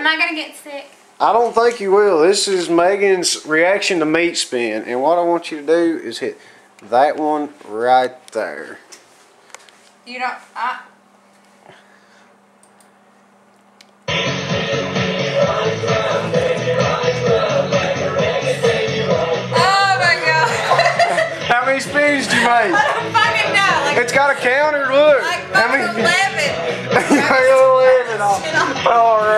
Am I gonna get sick? I don't think you will. This is Megan's reaction to meat spin. And what I want you to do is hit that one right there. You don't, Oh my god. How many spins did you make? I don't fucking know. Like, It's got a counter, look. like How many? 11. 11. All right.